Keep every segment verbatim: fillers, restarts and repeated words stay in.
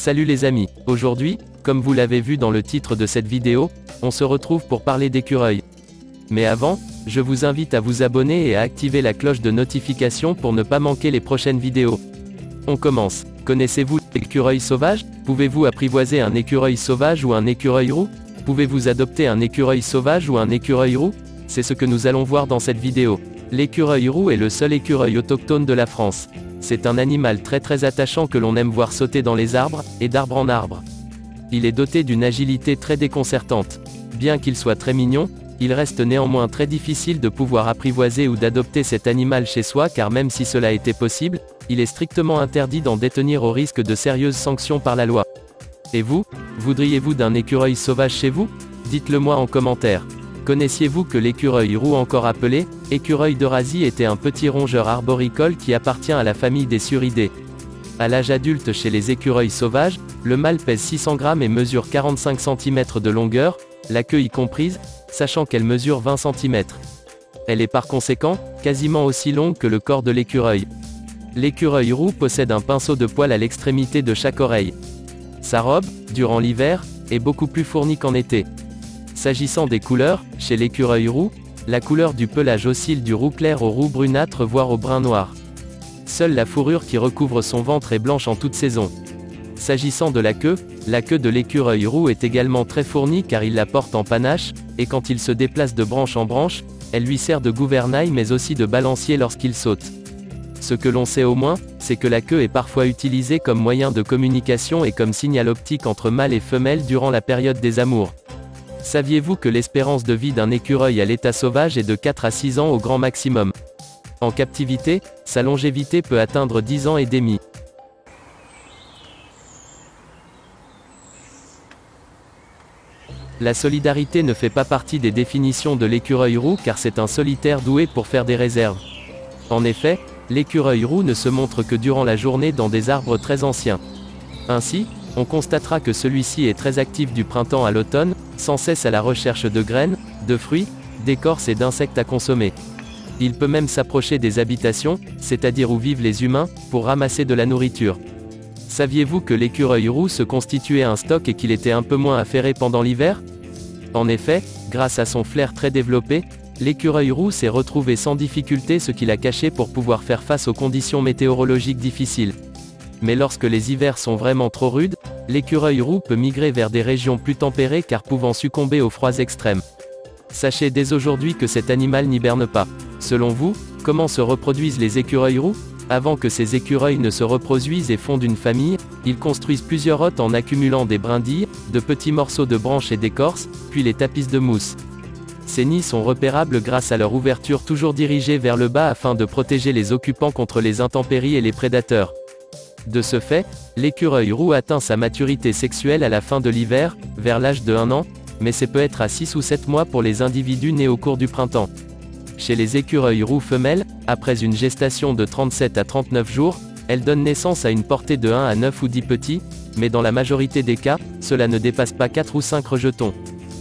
Salut les amis, aujourd'hui, comme vous l'avez vu dans le titre de cette vidéo, on se retrouve pour parler d'écureuils. Mais avant, je vous invite à vous abonner et à activer la cloche de notification pour ne pas manquer les prochaines vidéos. On commence. Connaissez-vous l'écureuil sauvage? Pouvez-vous apprivoiser un écureuil sauvage ou un écureuil roux? Pouvez-vous adopter un écureuil sauvage ou un écureuil roux? C'est ce que nous allons voir dans cette vidéo. L'écureuil roux est le seul écureuil autochtone de la France. C'est un animal très très attachant que l'on aime voir sauter dans les arbres, et d'arbre en arbre. Il est doté d'une agilité très déconcertante. Bien qu'il soit très mignon, il reste néanmoins très difficile de pouvoir apprivoiser ou d'adopter cet animal chez soi car même si cela était possible, il est strictement interdit d'en détenir au risque de sérieuses sanctions par la loi. Et vous, voudriez-vous d'un écureuil sauvage chez vous? Dites-le moi en commentaire. Connaissiez-vous que l'écureuil roux, encore appelé écureuil d'Eurasie, était un petit rongeur arboricole qui appartient à la famille des suridés? À l'âge adulte chez les écureuils sauvages, le mâle pèse six cents grammes et mesure quarante-cinq centimètres de longueur, la queue y comprise, sachant qu'elle mesure vingt centimètres. Elle est par conséquent, quasiment aussi longue que le corps de l'écureuil. L'écureuil roux possède un pinceau de poils à l'extrémité de chaque oreille. Sa robe, durant l'hiver, est beaucoup plus fournie qu'en été. S'agissant des couleurs, chez l'écureuil roux, la couleur du pelage oscille du roux clair au roux brunâtre voire au brun noir. Seule la fourrure qui recouvre son ventre est blanche en toute saison. S'agissant de la queue, la queue de l'écureuil roux est également très fournie car il la porte en panache, et quand il se déplace de branche en branche, elle lui sert de gouvernail mais aussi de balancier lorsqu'il saute. Ce que l'on sait au moins, c'est que la queue est parfois utilisée comme moyen de communication et comme signal optique entre mâles et femelles durant la période des amours. Saviez-vous que l'espérance de vie d'un écureuil à l'état sauvage est de quatre à six ans au grand maximum? En captivité, sa longévité peut atteindre dix ans et demi. La solidarité ne fait pas partie des définitions de l'écureuil roux car c'est un solitaire doué pour faire des réserves. En effet, l'écureuil roux ne se montre que durant la journée dans des arbres très anciens. Ainsi, on constatera que celui-ci est très actif du printemps à l'automne, sans cesse à la recherche de graines, de fruits, d'écorces et d'insectes à consommer. Il peut même s'approcher des habitations, c'est-à-dire où vivent les humains, pour ramasser de la nourriture. Saviez-vous que l'écureuil roux se constituait un stock et qu'il était un peu moins affairé pendant l'hiver? En effet, grâce à son flair très développé, l'écureuil roux s'est retrouvé sans difficulté ce qu'il a caché pour pouvoir faire face aux conditions météorologiques difficiles. Mais lorsque les hivers sont vraiment trop rudes, l'écureuil roux peut migrer vers des régions plus tempérées car pouvant succomber aux froids extrêmes. Sachez dès aujourd'hui que cet animal n'hiberne pas. Selon vous, comment se reproduisent les écureuils roux? Avant que ces écureuils ne se reproduisent et fondent une famille, ils construisent plusieurs hôtes en accumulant des brindilles, de petits morceaux de branches et d'écorce, puis les tapissent de mousse. Ces nids sont repérables grâce à leur ouverture toujours dirigée vers le bas afin de protéger les occupants contre les intempéries et les prédateurs. De ce fait, l'écureuil roux atteint sa maturité sexuelle à la fin de l'hiver, vers l'âge de un an, mais c'est peut être à six ou sept mois pour les individus nés au cours du printemps. Chez les écureuils roux femelles, après une gestation de trente-sept à trente-neuf jours, elles donnent naissance à une portée de un à neuf ou dix petits, mais dans la majorité des cas, cela ne dépasse pas quatre ou cinq rejetons.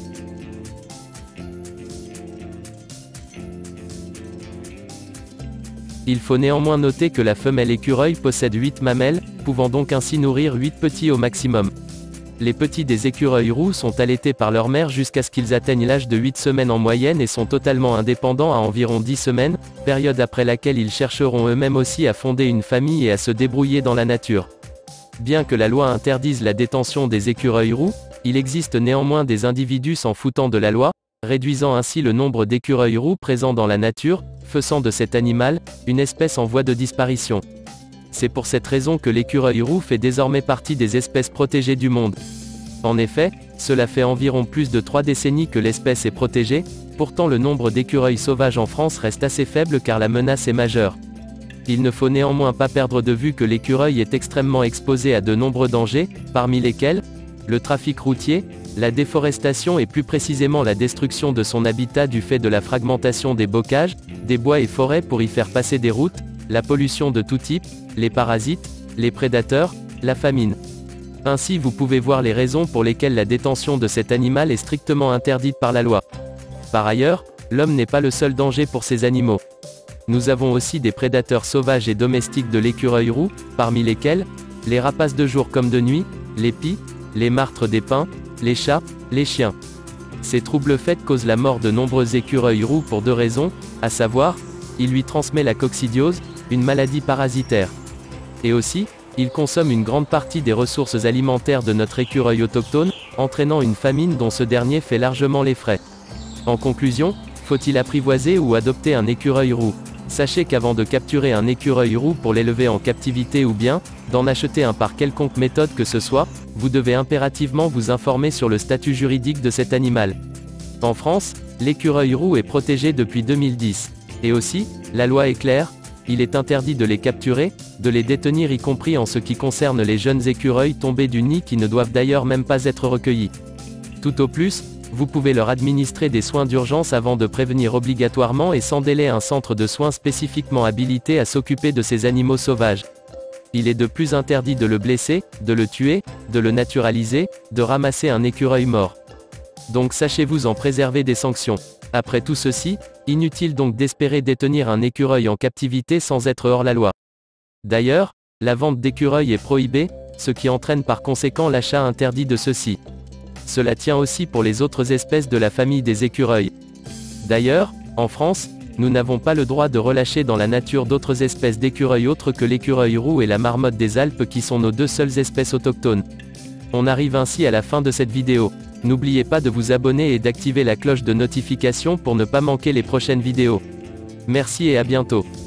Il faut néanmoins noter que la femelle écureuil possède huit mamelles, pouvant donc ainsi nourrir huit petits au maximum. Les petits des écureuils roux sont allaités par leur mère jusqu'à ce qu'ils atteignent l'âge de huit semaines en moyenne et sont totalement indépendants à environ dix semaines, période après laquelle ils chercheront eux-mêmes aussi à fonder une famille et à se débrouiller dans la nature. Bien que la loi interdise la détention des écureuils roux, il existe néanmoins des individus s'en foutant de la loi, réduisant ainsi le nombre d'écureuils roux présents dans la nature, faisant de cet animal une espèce en voie de disparition. C'est pour cette raison que l'écureuil roux fait désormais partie des espèces protégées du monde. En effet, cela fait environ plus de trois décennies que l'espèce est protégée, pourtant le nombre d'écureuils sauvages en France reste assez faible car la menace est majeure. Il ne faut néanmoins pas perdre de vue que l'écureuil est extrêmement exposé à de nombreux dangers, parmi lesquels le trafic routier, la déforestation et plus précisément la destruction de son habitat du fait de la fragmentation des bocages, des bois et forêts pour y faire passer des routes, la pollution de tout type, les parasites, les prédateurs, la famine. Ainsi vous pouvez voir les raisons pour lesquelles la détention de cet animal est strictement interdite par la loi. Par ailleurs, l'homme n'est pas le seul danger pour ces animaux. Nous avons aussi des prédateurs sauvages et domestiques de l'écureuil roux, parmi lesquels les rapaces de jour comme de nuit, les pies, les martres des pins, les chats, les chiens. Ces troubles faits causent la mort de nombreux écureuils roux pour deux raisons, à savoir, il lui transmet la coccidiose, une maladie parasitaire. Et aussi, il consomme une grande partie des ressources alimentaires de notre écureuil autochtone, entraînant une famine dont ce dernier fait largement les frais. En conclusion, faut-il apprivoiser ou adopter un écureuil roux? Sachez qu'avant de capturer un écureuil roux pour l'élever en captivité ou bien, d'en acheter un par quelconque méthode que ce soit, vous devez impérativement vous informer sur le statut juridique de cet animal. En France, l'écureuil roux est protégé depuis deux mille dix. Et aussi, la loi est claire, il est interdit de les capturer, de les détenir y compris en ce qui concerne les jeunes écureuils tombés du nid qui ne doivent d'ailleurs même pas être recueillis. Tout au plus, vous pouvez leur administrer des soins d'urgence avant de prévenir obligatoirement et sans délai un centre de soins spécifiquement habilité à s'occuper de ces animaux sauvages. Il est de plus interdit de le blesser, de le tuer, de le naturaliser, de ramasser un écureuil mort. Donc sachez-vous en préserver des sanctions. Après tout ceci, inutile donc d'espérer détenir un écureuil en captivité sans être hors la loi. D'ailleurs, la vente d'écureuils est prohibée, ce qui entraîne par conséquent l'achat interdit de ceux-ci. Cela tient aussi pour les autres espèces de la famille des écureuils. D'ailleurs, en France, nous n'avons pas le droit de relâcher dans la nature d'autres espèces d'écureuils autres que l'écureuil roux et la marmotte des Alpes qui sont nos deux seules espèces autochtones. On arrive ainsi à la fin de cette vidéo. N'oubliez pas de vous abonner et d'activer la cloche de notification pour ne pas manquer les prochaines vidéos. Merci et à bientôt.